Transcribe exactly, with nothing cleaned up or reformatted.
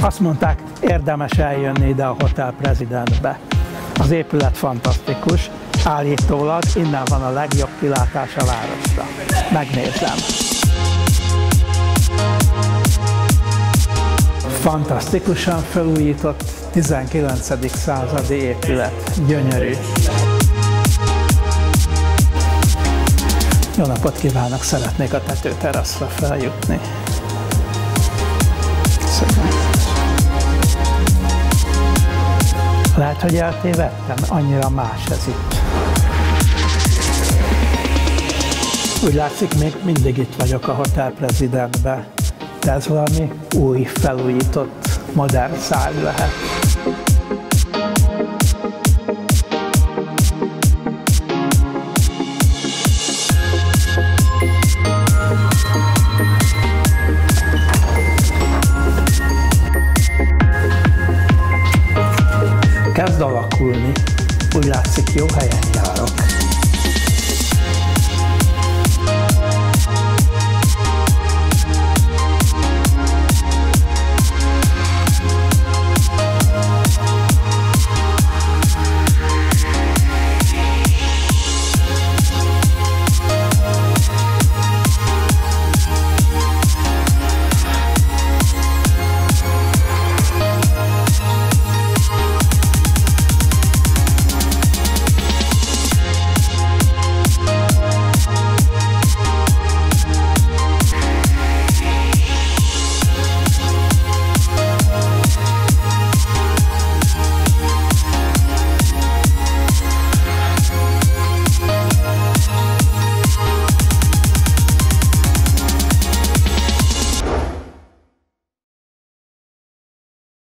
Azt mondták, érdemes eljönni ide a Hotel Presidentbe. Az épület fantasztikus, állítólag innen van a legjobb kilátás a városra. Megnézem. Fantasztikusan felújított tizenkilencedik századi épület. Gyönyörű. Jó napot kívánok! Szeretnék a tetőteraszra feljutni. Köszönöm. Lehet, hogy eltévedtem, annyira más ez itt. Úgy látszik, még mindig itt vagyok a Hotel Presidentben, de ez valami új, felújított, modern szág lehet. Kezd alakulni, úgy látszik, jó helyen